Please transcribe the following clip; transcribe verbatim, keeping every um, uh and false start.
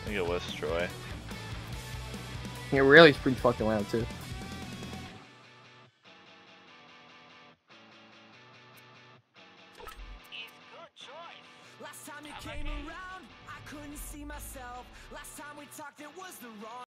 think it was Troy. Yeah, Rayleigh's pretty fucking loud too. Last time you came around, I couldn't see myself. Last time we talked, it was the wrong